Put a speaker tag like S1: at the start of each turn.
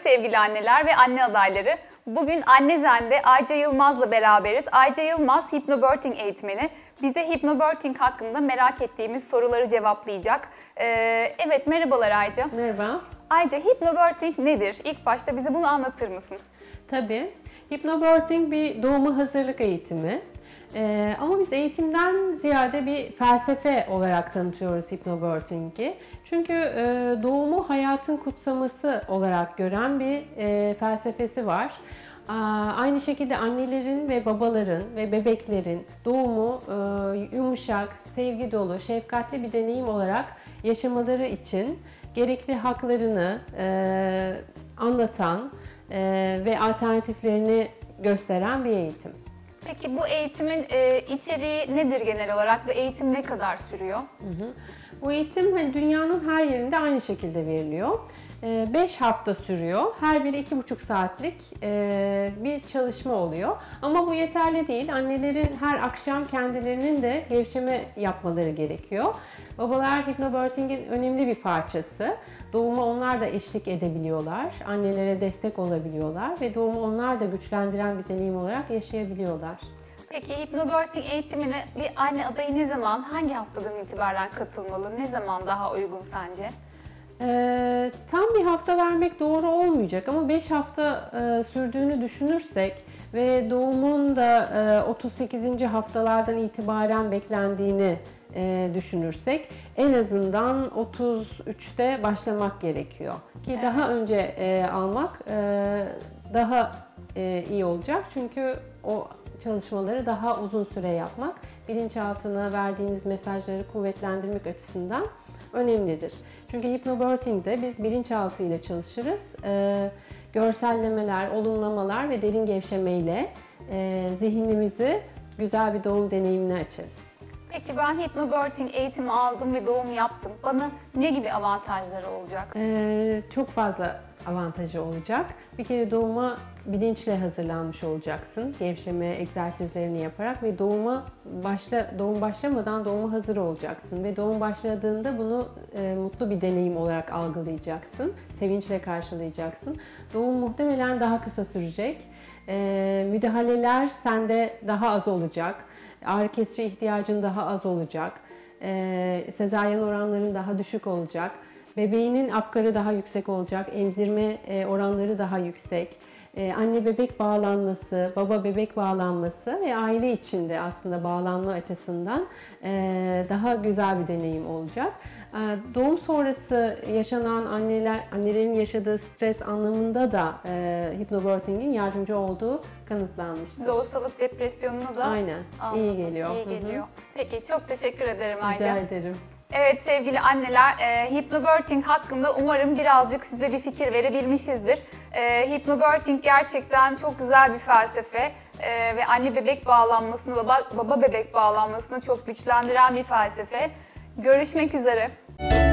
S1: sevgili anneler ve anne adayları. Bugün Anne Zen'de Ayça Yılmaz'la beraberiz. Ayça Yılmaz Hypnobirthing eğitmeni. Bize Hypnobirthing hakkında merak ettiğimiz soruları cevaplayacak. Evet, merhabalar Ayça.
S2: Merhaba.
S1: Ayça, Hypnobirthing nedir? İlk başta bize bunu anlatır mısın?
S2: Tabii. Hypnobirthing bir doğuma hazırlık eğitimi. Ama biz eğitimden ziyade bir felsefe olarak tanıtıyoruz Hypnobirthing'i. Çünkü doğumu hayatın kutsaması olarak gören bir felsefesi var. Aynı şekilde annelerin ve babaların ve bebeklerin doğumu yumuşak, sevgi dolu, şefkatli bir deneyim olarak yaşamaları için gerekli haklarını anlatan ve alternatiflerini gösteren bir eğitim.
S1: Peki bu eğitimin içeriği nedir genel olarak ve eğitim ne kadar sürüyor?
S2: Bu eğitim dünyanın her yerinde aynı şekilde veriliyor. 5 hafta sürüyor. Her biri 2,5 saatlik bir çalışma oluyor. Ama bu yeterli değil. Annelerin her akşam kendilerinin de gevşeme yapmaları gerekiyor. Babalar Hypnobirthing'in önemli bir parçası. Doğuma onlar da eşlik edebiliyorlar. Annelere destek olabiliyorlar ve doğumu onlar da güçlendiren bir deneyim olarak yaşayabiliyorlar.
S1: Peki Hypnobirthing eğitimine bir anne adayı ne zaman, hangi haftadan itibaren katılmalı? Ne zaman daha uygun sence?
S2: Tam bir hafta vermek doğru olmayacak ama 5 hafta sürdüğünü düşünürsek ve doğumun da 38. haftalardan itibaren beklendiğini düşünürsek en azından 33'te başlamak gerekiyor. Ki evet, daha önce almak daha iyi olacak çünkü o çalışmaları daha uzun süre yapmak bilinçaltına verdiğiniz mesajları kuvvetlendirmek açısından önemlidir. Çünkü Hypnobirthing'de biz bilinçaltı ile çalışırız. Görsellemeler, olumlamalar ve derin gevşemeyle zihnimizi güzel bir doğum deneyimine açarız.
S1: Peki ben Hypnobirthing eğitimi aldım ve doğum yaptım. Bana ne gibi avantajları olacak?
S2: Çok fazla avantajı olacak. Bir kere doğuma bilinçle hazırlanmış olacaksın. Gevşeme egzersizlerini yaparak ve doğum başlamadan doğuma hazır olacaksın. Ve doğum başladığında bunu mutlu bir deneyim olarak algılayacaksın. Sevinçle karşılayacaksın. Doğum muhtemelen daha kısa sürecek. Müdahaleler sende daha az olacak. Ağrı kesici ihtiyacın daha az olacak. Sezaryen oranların daha düşük olacak. Bebeğinin apgarı daha yüksek olacak. Emzirme oranları daha yüksek. Anne bebek bağlanması, baba bebek bağlanması ve aile içinde aslında bağlanma açısından daha güzel bir deneyim olacak. Doğum sonrası yaşanan annelerin yaşadığı stres anlamında da Hypnobirthing'in yardımcı olduğu kanıtlanmıştır.
S1: Lohusalık depresyonuna da
S2: aynen iyi geliyor.
S1: İyi geliyor. Peki çok teşekkür ederim Ayça.
S2: Rica ederim.
S1: Evet sevgili anneler, Hypnobirthing hakkında umarım birazcık size bir fikir verebilmişizdir. Hypnobirthing gerçekten çok güzel bir felsefe ve anne bebek bağlanmasını, baba bebek bağlanmasını çok güçlendiren bir felsefe. Görüşmek üzere.